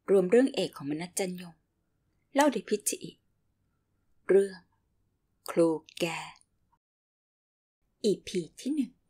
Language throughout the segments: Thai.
รวมเรื่องเอกของมนัสจันยงเล่าโดยพิจิตรเรื่องครูแก EP ที่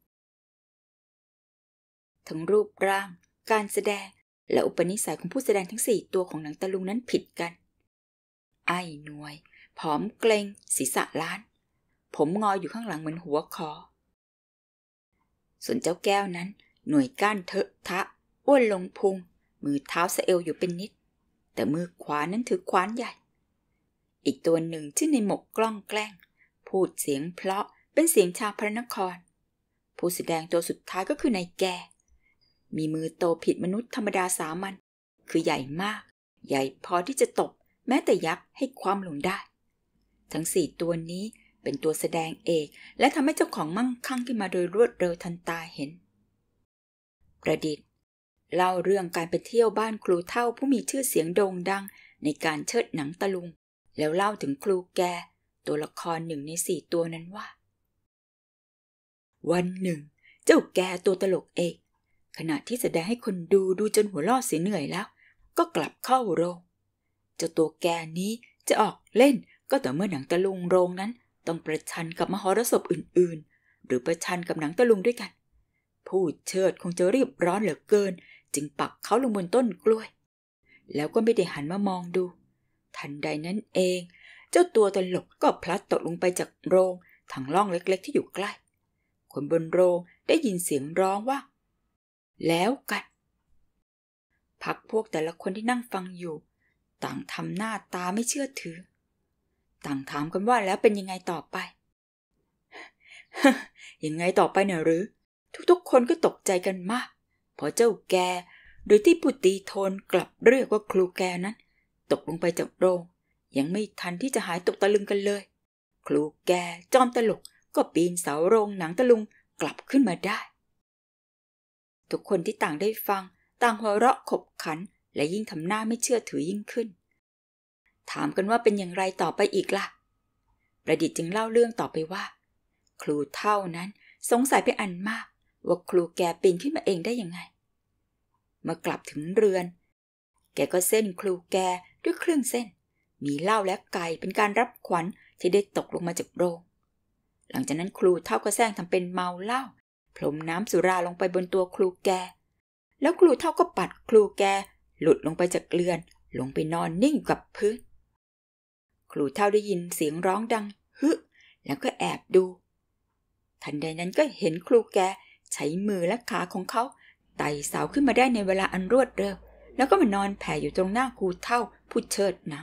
1ทั้งรูปร่างการแสดงและอุปนิสัยของผู้แสดงทั้ง4ตัวของหนังตะลุงนั้นผิดกันไอ้หน่วยผอมเกร็งศีรษะล้านผมงออยู่ข้างหลังเหมือนหัวคอส่วนเจ้าแก้วนั้นหน่วยก้านเถอะทะอ้วนลงพุงมือเท้าสะเอวอยู่เป็นนิดแต่มือขวานั้นถือขวานใหญ่อีกตัวหนึ่งชื่อในหมกกล้องแกล้งพูดเสียงเพราะเป็นเสียงชาวพระนครผู้แสดงตัวสุดท้ายก็คือนายแกมีมือโตผิดมนุษย์ธรรมดาสามัญคือใหญ่มากใหญ่พอที่จะตบแม้แต่ยักษ์ให้คว่ำลงได้ทั้ง4ตัวนี้เป็นตัวแสดงเอกและทำให้เจ้าของมั่งคั่งขึ้นมาโดยรวดเร็วทันตาเห็นประดิษฐ์เล่าเรื่องการไปเที่ยวบ้านครูเฒ่าผู้มีชื่อเสียงโด่งดังในการเชิดหนังตะลุงแล้วเล่าถึงครูแกตัวละคร1 ใน 4ตัวนั้นว่าวันหนึ่งเจ้าแกตัวตลกเอกขณะที่แสดงให้คนดูจนหัวเราะเสียเหนื่อยแล้วก็กลับเข้าโรงเจ้าตัวแกนี้จะออกเล่นก็ต่อเมื่อหนังตะลุงโรงนั้นต้องประชันกับมหรสพอื่นๆหรือประชันกับหนังตะลุงด้วยกันผู้เชิดคงจะรีบร้อนเหลือเกินจึงปักเขาลงบนต้นกล้วยแล้วก็ไม่ได้หันมามองดูทันใดนั้นเองเจ้าตัวตลกก็พลัดตกลงไปจากโรงทางล่องเล็กๆที่อยู่ใกล้คนบนโรงได้ยินเสียงร้องว่าแล้วกันพรรคพวกแต่ละคนที่นั่งฟังอยู่ต่างทำหน้าตาไม่เชื่อถือต่างถามกันว่าแล้วเป็นยังไงต่อไป ยังไงต่อไปเนี่ยหรือทุกๆคนก็ตกใจกันมากพอเจ้าแกโดยที่ผู้ตีโทนกลับเรียกว่าครูแกนั้นตกลงไปจากโรงยังไม่ทันที่จะหายตกตะลึงกันเลยครูแกจอมตลกก็ปีนเสาโรงหนังตะลุงกลับขึ้นมาได้ทุกคนที่ต่างได้ฟังต่างหัวเราะขบขันและยิ่งทำหน้าไม่เชื่อถือยิ่งขึ้นถามกันว่าเป็นอย่างไรต่อไปอีกล่ะประดิษฐ์จึงเล่าเรื่องต่อไปว่าครูเฒ่านั้นสงสัยเป็นอันมากว่าครูแกปีนขึ้นมาเองได้ยังไงเมื่อกลับถึงเรือนแกก็เส้นครูแกด้วยเครื่องเส้นมีเหล้าและไก่เป็นการรับขวัญที่ได้ตกลงมาจากโรงหลังจากนั้นครูเฒ่าก็แซงทำเป็นเมาเหล้าพรมน้ำสุราลงไปบนตัวครูแกแล้วครูเฒ่าก็ปัดครูแกหลุดลงไปจากเรือนลงไปนอนนิ่งกับพื้นครูเฒ่าได้ยินเสียงร้องดังฮึแล้วก็แอบดูทันใดนั้นก็เห็นครูแกใช้มือและขาของเขาไต่เสาขึ้นมาได้ในเวลาอันรวดเร็วแล้วก็มานอนแผ่อยู่ตรงหน้าครูเฒ่าผู้เชิดหนัง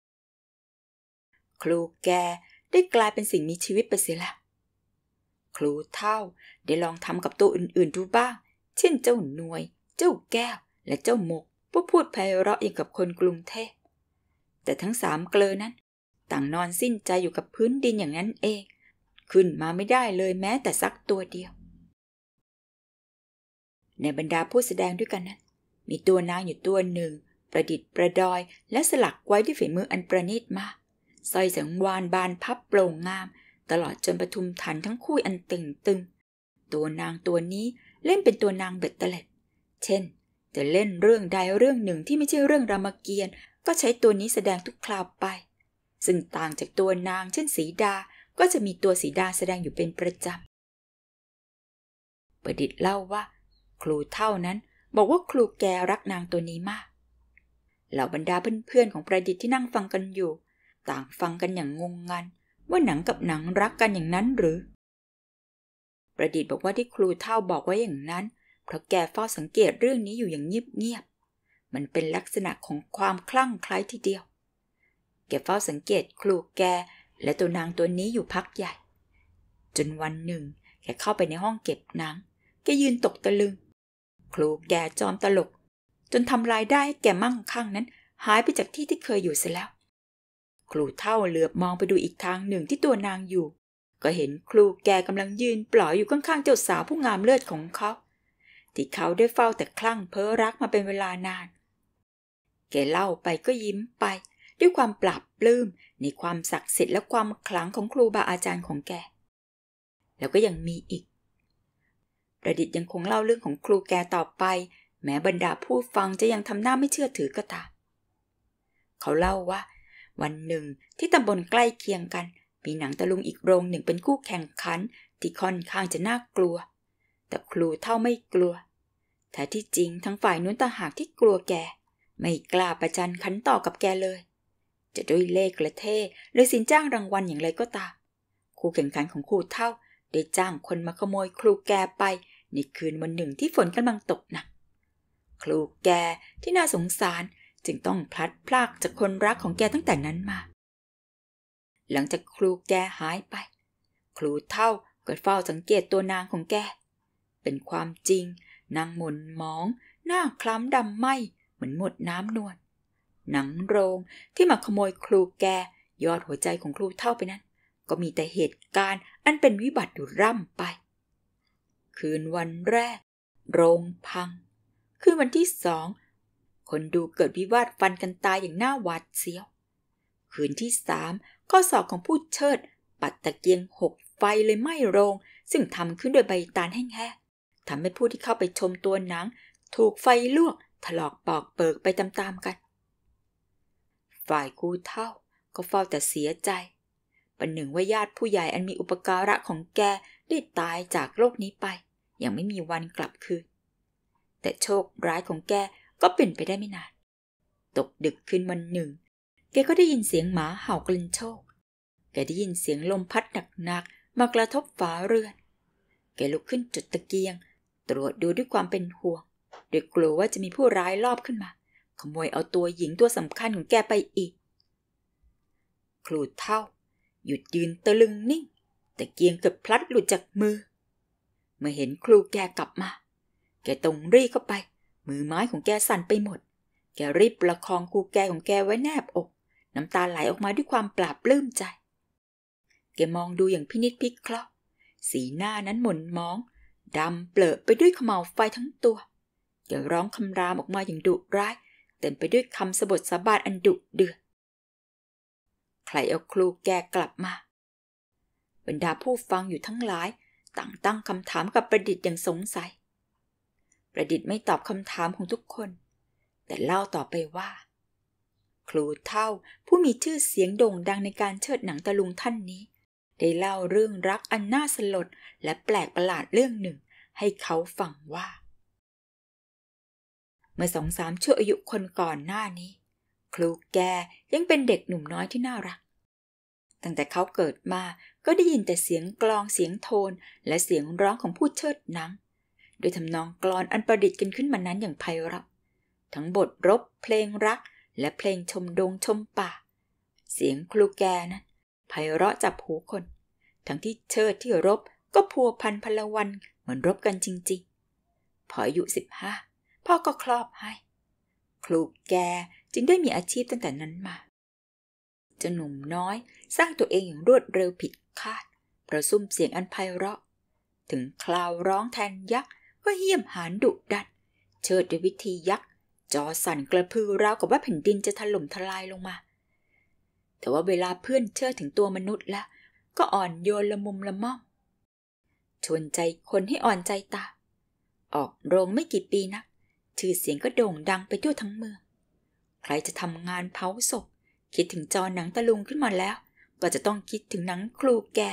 ครูแกได้กลายเป็นสิ่งมีชีวิตไปเสียแล้วครูเฒ่าได้ลองทำกับตัวอื่นๆดูบ้างเช่นเจ้าหน่วยเจ้าแก้วและเจ้าหมกผู้พูดไพเราะอย่างกับคนกรุงเทพแต่ทั้ง3เกลอนั้นต่างนอนสิ้นใจอยู่กับพื้นดินอย่างนั้นเองขึ้นมาไม่ได้เลยแม้แต่สักตัวเดียวในบรรดาผู้แสดงด้วยกันนั้นมีตัวนางอยู่ตัวหนึ่งประดิษฐ์ประดอยและสลักไว้ด้วยฝีมืออันประณีตมากสร้อยสังวาลบานพับโปร่งงามตลอดจนปทุมฐานทั้งคู่อันตึงตัวนางตัวนี้เล่นเป็นตัวนางเบ็ดเตล็ดเช่นจะเล่นเรื่องใดเรื่องหนึ่งที่ไม่ใช่เรื่องรามเกียรติ์ก็ใช้ตัวนี้แสดงทุกคราวไปซึ่งต่างจากตัวนางเช่นสีดาก็จะมีตัวสีดาแสดงอยู่เป็นประจำประดิษฐ์เล่าว่าครูเฒ่านั้นบอกว่าครูแกรักนางตัวนี้มากเหล่าบรรดาเพื่อนๆของประดิษฐ์ที่นั่งฟังกันอยู่ต่างฟังกันอย่างงงงันว่าหนังกับหนังรักกันอย่างนั้นหรือประดิษฐ์บอกว่าที่ครูเฒ่าบอกว่าอย่างนั้นเพราะแกเฝ้าสังเกตเรื่องนี้อยู่อย่างเงียบๆมันเป็นลักษณะของความคลั่งไคล้ทีเดียวแกเฝ้าสังเกตครูแกและตัวนางตัวนี้อยู่พักใหญ่จนวันหนึ่งแกเข้าไปในห้องเก็บหนังแกยืนตกตะลึงครูแกจอมตลกจนทำรายได้ให้แกมั่งคั่งนั้นหายไปจากที่เคยอยู่เสียแล้วครูเฒ่าเหลือบมองไปดูอีกทางหนึ่งที่ตัวนางอยู่ก็เห็นครูแกกำลังยืนปล่อยอยู่ข้างๆเจ้าสาวผู้งามเลิศของเขาที่เขาได้เฝ้าแต่คลั่งเพ้อรักมาเป็นเวลานานแกเล่าไปก็ยิ้มไปด้วยความปลาบปลื้มในความศักดิ์สิทธิ์และความขลังของครูบาอาจารย์ของแกแล้วก็ยังมีอีกประดิษฐ์ยังคงเล่าเรื่องของครูแกต่อไปแม้บรรดาผู้ฟังจะยังทำหน้าไม่เชื่อถือก็ตามเขาเล่าว่าวันหนึ่งที่ตำบลใกล้เคียงกันมีหนังตะลุงอีกโรงหนึ่งเป็นคู่แข่งขันที่ค่อนข้างจะน่ากลัวแต่ครูเฒ่าไม่กลัวแต่ที่จริงทั้งฝ่ายนู้นต่างหากที่กลัวแกไม่กล้าประจันขันต่อกับแกเลยจะด้วยเล่ห์กระเท่หรือสินจ้างรางวัลอย่างไรก็ตามคู่แข่งขันของครูเฒ่าได้จ้างคนมาขโมยครูแกไปในคืนวันหนึ่งที่ฝนกำลังตกหนักครูแกที่น่าสงสารจึงต้องพลัดพรากจากคนรักของแกตั้งแต่นั้นมาหลังจากครูแกหายไปครูเฒ่าก็เฝ้าสังเกตตัวนางของแกเป็นความจริงนางหม่นหมองหน้าคล้ำดำไหม้เหมือนหมดน้ำนวลหนังโรงที่มาขโมยครูแกยอดหัวใจของครูเฒ่าไปนั้นก็มีแต่เหตุการณ์อันเป็นวิบัติอยู่ร่ำไปคืนวันแรกโรงพังคืนวันที่2คนดูเกิดวิวาทฟันกันตายอย่างน่าหวาดเสียวคืนที่3ข้อศอกของผู้เชิดปัดตะเกียง6ไฟเลยไหม้โรงซึ่งทำขึ้นด้วยใบตาลแห้งๆทำให้ผู้ที่เข้าไปชมตัวหนังถูกไฟลวกถลอกปอกเปิกไปตามๆกันฝ่ายครูเฒ่าก็เฝ้าแต่เสียใจประหนึ่งว่าญาติผู้ใหญ่อันมีอุปการะของแกได้ตายจากโลกนี้ไปยังไม่มีวันกลับคืนแต่โชคร้ายของแกก็เป็นไปได้ไม่นานตกดึกคืนวันหนึ่งแกก็ได้ยินเสียงหมาเห่ากลั่นโชกแกได้ยินเสียงลมพัดหนักๆมากระทบฝาเรือนแกลุกขึ้นจุดตะเกียงตรวจดูด้วยความเป็นห่วงโดยกลัวว่าจะมีผู้ร้ายลอบขึ้นมาขโมยเอาตัวหญิงตัวสำคัญของแกไปอีกครูเฒ่าหยุดยืนตะลึงนิ่งแต่เกียงเกือบพลัดหลุดจากมือเมื่อเห็นครูแกกลับมาแกตรงรีเข้าไปมือไม้ของแกสั่นไปหมดแกรีบประคองครูแกของแกไว้แนบอกน้ำตาไหลออกมาด้วยความปลาบปลื้มใจแกมองดูอย่างพินิจพิเคราะห์สีหน้านั้นหม่นหมองดำเปลอะไปด้วยเขม่าวไฟทั้งตัวแกร้องคำรามออกมาอย่างดุร้ายเต็มไปด้วยคำสบถสาบานอันดุเดือดใครเอาครูแกกลับมาบรรดาผู้ฟังอยู่ทั้งหลายต่างตั้งคำถามกับประดิษฐ์อย่างสงสัยประดิษฐ์ไม่ตอบคำถามของทุกคนแต่เล่าต่อไปว่าครูเฒ่าผู้มีชื่อเสียงโด่งดังในการเชิดหนังตะลุงท่านนี้ได้เล่าเรื่องรักอันน่าสลดและแปลกประหลาดเรื่องหนึ่งให้เขาฟังว่าเมื่อ2-3 ชั่วอายุคนก่อนหน้านี้ครูแกยังเป็นเด็กหนุ่มน้อยที่น่ารักตั้งแต่เขาเกิดมาก็ได้ยินแต่เสียงกลองเสียงโทนและเสียงร้องของผู้เชิดหนังโดยทำนองกลอนอันประดิษฐ์กันขึ้นมานั้นอย่างไพเราะทั้งบทรบเพลงรักและเพลงชมดงชมป่าเสียงครูแกนั้นไพเราะจับหูคนทั้งที่เชิดที่รบก็พัวพันพลวันเหมือนรบกันจริงๆพออายุ15พ่อก็คลอดให้ครูแกจึงได้มีอาชีพตั้งแต่นั้นมาเจ้าหนุ่มน้อยสร้างตัวเองอย่างรวดเร็วผิดคาดประซุ่มเสียงอันไพเราะถึงคราวร้องแทนยักษ์ก็เหี้ยมหาญดุดันเชิดด้วยวิธียักษ์จอสั่นกระพือราวกับว่าแผ่นดินจะถล่มทลายลงมาแต่ว่าเวลาเพื่อนเชิดถึงตัวมนุษย์แล้วก็อ่อนโยนละมุมละม่อมชวนใจคนให้อ่อนใจตาออกโรงไม่กี่ปีนักชื่อเสียงก็โด่งดังไปทั่วทั้งเมืองใครจะทำงานเผาศพคิดถึงจอหนังตะลุงขึ้นมาแล้วก็จะต้องคิดถึงหนังครูแก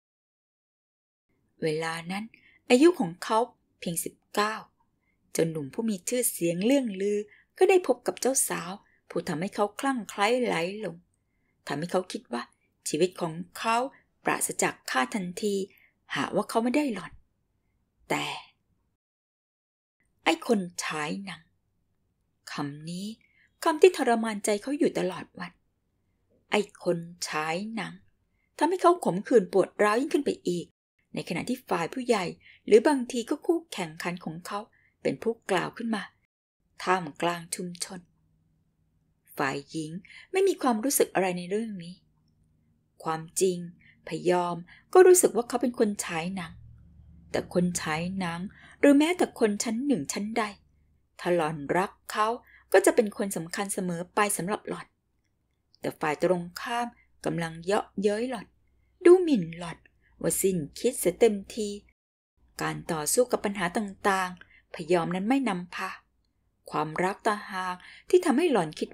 เวลานั้นอายุของเขาเพียง19จนหนุ่มผู้มีชื่อเสียงเลื่องลือก็ได้พบกับเจ้าสาวผู้ทำให้เขาคลั่งไคล้ไหลหลงทำให้เขาคิดว่าชีวิตของเขาปราศจากค่าทันทีหากว่าเขาไม่ได้หล่อนแต่ไอ้คนฉายหนังคำนี้คำที่ทรมานใจเขาอยู่ตลอดวันไอ้คนฉายหนังทำให้เขาขมขื่นปวดร้าวยิ่งขึ้นไปอีกในขณะที่ฝ่ายผู้ใหญ่หรือบางทีก็คู่แข่งขันของเขาเป็นผู้กล่าวขึ้นมาท่ามกลางชุมชนฝ่ายหญิงไม่มีความรู้สึกอะไรในเรื่องนี้ความจริงพยอมก็รู้สึกว่าเขาเป็นคนฉายหนังแต่คนฉายหนังหรือแม้แต่คนชั้นหนึ่งชั้นใดถ้าหล่อนรักเขาก็จะเป็นคนสำคัญเสมอไปสำหรับหล่อนแต่ฝ่ายตรงข้ามกำลังเยาะเย้ยหล่อนดูหมิ่นหล่อนว่าสิ้นคิดเสียเต็มทีการต่อสู้กับปัญหาต่างๆพยอมนั้นไม่นำพาความรักต่างหากที่ทำให้หล่อนคิดว่า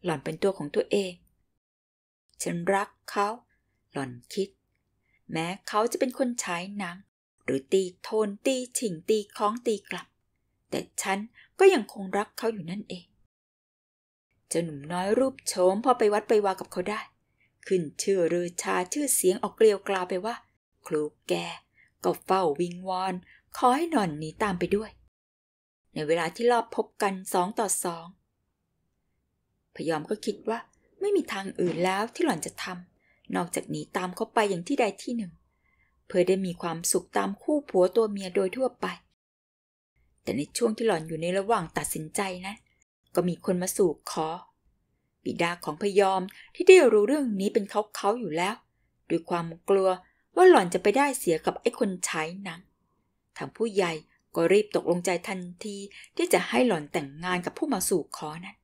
หล่อนเป็นตัวของตัวเองฉันรักเขาหล่อนคิดแม้เขาจะเป็นคนฉายหนังหรือตีโทนตีฉิ่งตีคล้องตีกลับแต่ฉันก็ยังคงรักเขาอยู่นั่นเองเจ้าหนุ่มน้อยรูปโฉมพอไปวัดไปวากับเขาได้ขึ้นชื่อเรือชาชื่อเสียงออกเกลียวกลาวไปว่าครูแกก็เฝ้าวิงวอนขอให้หล่อนหนีตามไปด้วยในเวลาที่รอบพบกัน2 ต่อ 2พยอมก็คิดว่าไม่มีทางอื่นแล้วที่หล่อนจะทำนอกจากหนีตามเขาไปอย่างที่ใดที่หนึ่งเพื่อได้มีความสุขตามคู่ผัวตัวเมียโดยทั่วไปแต่ในช่วงที่หล่อนอยู่ในระหว่างตัดสินใจนั้นก็มีคนมาสู่ขอบิดาของพยอมที่ได้รู้เรื่องนี้เป็นเขาอยู่แล้วด้วยความกลัวว่าหล่อนจะไปได้เสียกับไอ้คนใช้หนังทางผู้ใหญ่ก็รีบตกลงใจทันทีที่จะให้หล่อนแต่งงานกับผู้มาสู่ขอนั้น